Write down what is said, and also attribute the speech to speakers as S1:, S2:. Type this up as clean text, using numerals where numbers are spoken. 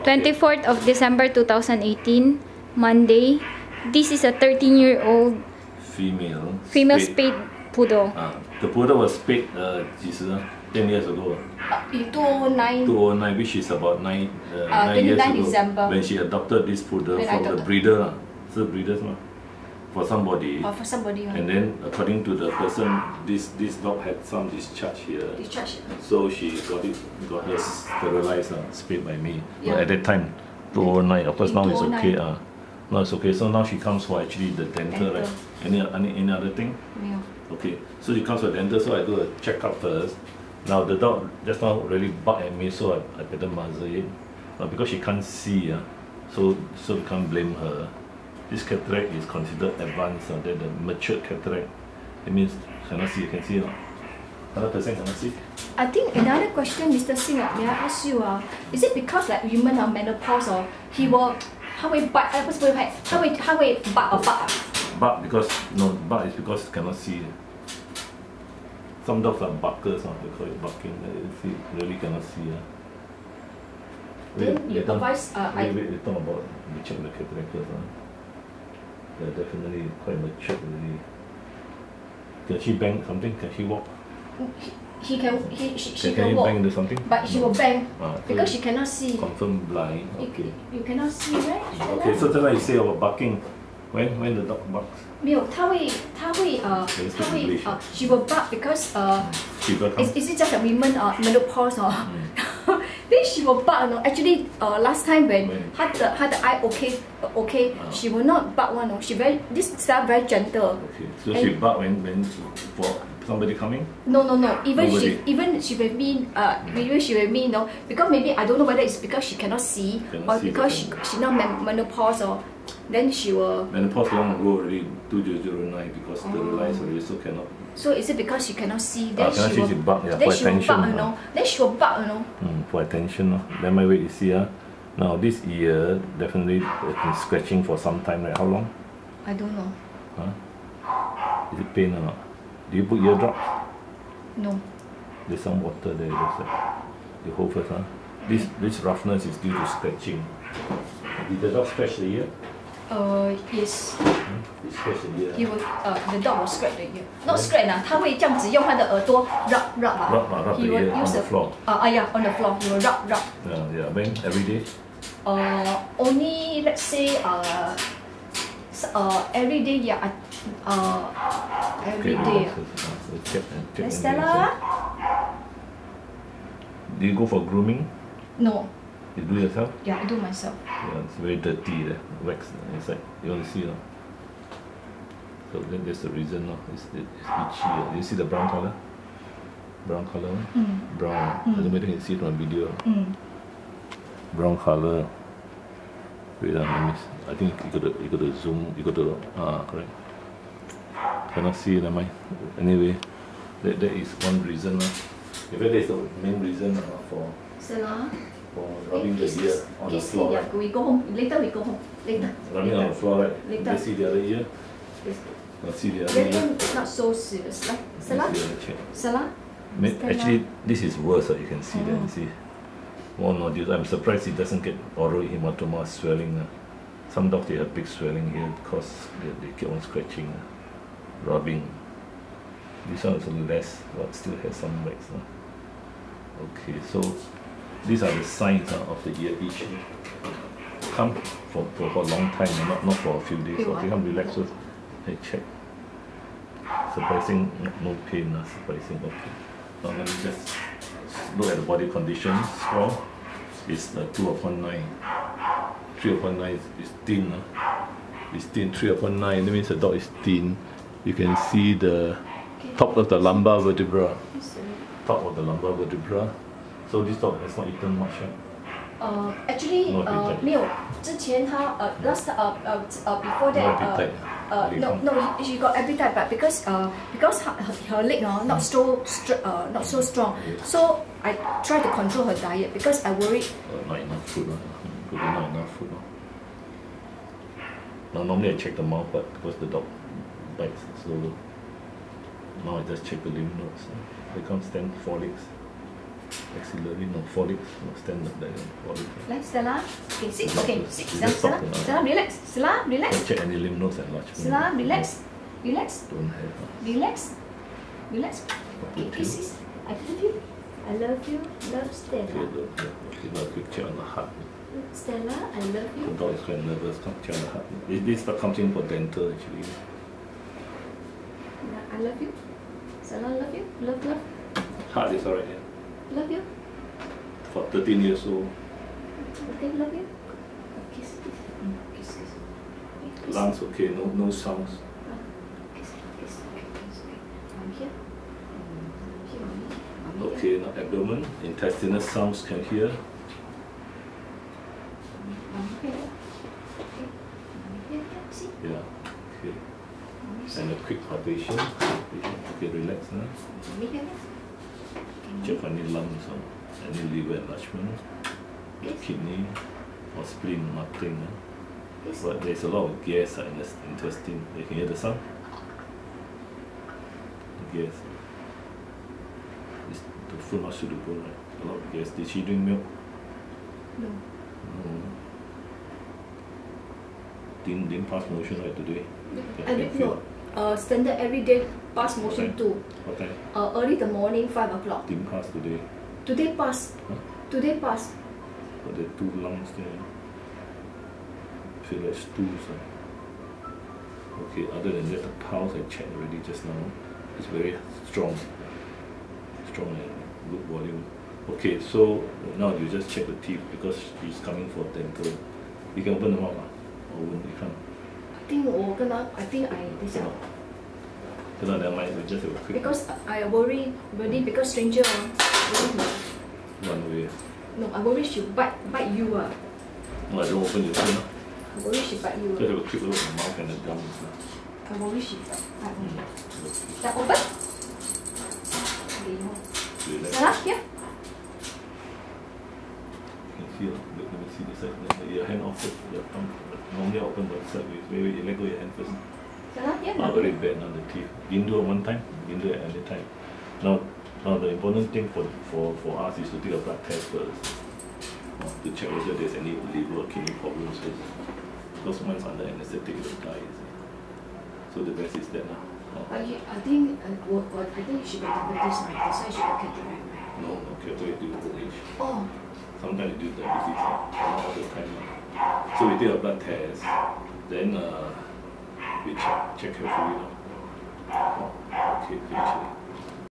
S1: 24th of December 2018, Monday. This is a 13-year-old female spayed poodle.
S2: The poodle was spayed 10 years ago.
S3: In 2009.
S2: 2009, which is about 9 years ago.
S3: December.
S2: When she adopted this poodle from the breeder. So breeders for somebody.
S3: For somebody.
S2: And then according to the person, this dog had some discharge here.
S3: Discharge.
S2: So she got her sterilized, spayed by me.
S3: Yeah.
S2: But at that time, 2009. Of course now it's okay. Now it's okay. So now she comes for actually the dental, right? Any other thing?
S3: Yeah.
S2: Okay. So she comes for dental. So I do a checkup first. Now the dog just now really barked at me, so I better muzzle it. Because she can't see, so we can't blame her. This cataract is considered advanced, then the matured cataract. It means cannot see. You can see, 100% cannot see.
S3: I think another question, Mr. Singh, may I ask you, is it because like women are menopause or he will how we bite? How we bark or bark?
S2: Bark because bark is because cannot see. Some dogs are barkers, they call it barking. Really cannot see.
S3: Then you advise.
S2: We talk about we check the cataract first. They're definitely quite matured already. Can she bang something? Can she walk?
S3: She can
S2: walk.
S3: Bang
S2: into something?
S3: But she will bang because
S2: so
S3: she cannot see.
S2: Confirm blind. Okay.
S3: You cannot see, right?
S2: Okay, so just like you say about barking, when the dog barks.
S3: 没有，她会 she will bark because is it just a women menopause or then she will bark. Actually last time when 她的 eye okay she will not bark one. She this style very gentle.
S2: Okay, so she bark when for somebody coming? No.
S3: Even she with me because maybe I don't know whether it's because she cannot see or because she not menopause or then she will.
S2: Menopause long ago already 2009 because sterilized already, so cannot.
S3: So is it because she cannot see? Then
S2: she will bark.
S3: Then she will bark, Then she will bark,
S2: For attention, Then my wait, you see, Now this ear definitely been scratching for some time. Right? How long?
S3: I don't know.
S2: Is it pain or not? Do you put ear drops?
S3: No.
S2: There's some water there. Looks like. You hold first, This roughness is due to scratching. Did the dog scratch the ear?
S3: Yes.
S2: He scratched the ear.
S3: He will. The dog will scratch the ear. Not scratch 他会这样子用他的耳朵 rub
S2: the ear on the floor.
S3: Yeah, on the floor. He will rub.
S2: Yeah. When every day?
S3: Only let's say every day. Yeah. Every day.
S2: Check
S3: Stella.
S2: Do you go for grooming?
S3: No.
S2: You do yourself?
S3: Yeah, I do myself.
S2: Yeah, it's very dirty there. Wax inside. You want to see, So then that's the reason, It's itchy. You see the brown color? Brown color? Brown. I don't know whether you can see it on video. Brown color. Wait, I think you got to zoom. You got to correct. Cannot see, never mind. Anyway, that is one reason. In fact, that's the main reason for.
S3: Stella.
S2: For rubbing the ear on the floor.
S3: Yeah, we go home. Later we go home. Later.
S2: Rubbing on the floor, right?
S3: Later.
S2: You see the other ear? Let's see the other ear.
S3: It's not so serious. Like, Stella?
S2: Actually, this is worse. You can see that. You see, more nodules. I'm surprised it doesn't get oral hematoma swelling. Some dogs they have big swelling here because they keep on scratching, rubbing. This one is less, but still has some wax. Okay, so. These are the signs of the ear itching. Come for a long time, not for a few days. Okay, come relax first. Hey, check. Surprising, no pain. Surprising, okay. Now let me just look at the body condition score. It's 2/9. 3/9 is thin. It's thin. 3/9. That means the dog is thin. You can see the top of the lumbar vertebra. Top of the lumbar vertebra. So this dog has not eaten much,
S3: Actually, 没有。之前他last before that no she got appetite, but because her leg not so strong, so I try to control her diet because I worried.
S2: Not enough food, not enough food. Now normally I check the mouth, but because the dog bites, so now I just check the lymph nodes. They can't stand 4 legs. Axillary, no, forlic, no, standard, forlic.
S3: Like Stella. Okay, sit. Okay, sit. Stella, Stella, relax. Stella, relax.
S2: Don't check any lymph nodes enlargement.
S3: Stella, relax. Relax.
S2: Don't have.
S3: Relax. Relax. Okay, kisses. I love you. I love you. Love Stella.
S2: Okay, now quick check on the heart.
S3: Stella, I love you.
S2: The dog is quite nervous. Come check on the heart. This comes in for dental actually.
S3: I love you. Stella, love you. Love, love.
S2: Heart is alright, yeah.
S3: Love you.
S2: For 13 years old.
S3: Okay, love you. Kiss, kiss. Kiss, kiss. Kiss.
S2: Lungs okay, no sounds.
S3: Kiss, kiss. Okay, kiss. Okay. I'm here.
S2: Okay, now abdomen, intestinal sounds can hear. Yeah, okay. And a quick palpation. Okay, relax now. Check for any lumps or any liver enlargement, kidney or spleen, nothing. But there's a lot of gas in the intestine. You can hear the sound? The gas. The food not suitable, right? A lot of gas. Did she drink milk?
S3: No.
S2: No. Didn't pass motion right today?
S3: I didn't know. Standard everyday pass motion too.
S2: What time?
S3: Early the morning, 5 o'clock.
S2: Didn't pass today.
S3: Today pass.
S2: Huh?
S3: Today pass.
S2: But there are 2 lungs there. Feel like stools. Okay, other than that, the pulse I checked already just now. It's very strong. Strong and good volume. Okay, so now you just check the teeth because she's coming for dental. You can open them up, or you can't.
S3: I think this one.
S2: No, never mind, we just have a quick.
S3: Because I worry really because stranger
S2: Run away.
S3: No, I worry she bite you
S2: No, I don't open the open.
S3: I worry she bite you.
S2: Just have a quick look at the mouth and the gums.
S3: I worry she bite me. That open?
S2: Relax.
S3: Salah, here.
S2: You can feel. Let me see this side. Your hand off your thumb. Normally I open the side with. Wait, you let go your hand first.
S3: Salah, here.
S2: Not very bad now the teeth. You can do it one time, you can do it at any time. Now the important thing for us is to take a blood test first. To check whether there's any liver or kidney problems first. Because once under anesthetic it will die. So the best is that now.
S3: I think she got diabetes, right? That's why she got cataract.
S2: No, cataract due to old age.
S3: Oh.
S2: Sometimes you do diabetes, not all the time. So we take a blood test, then we check carefully. Okay, finish it.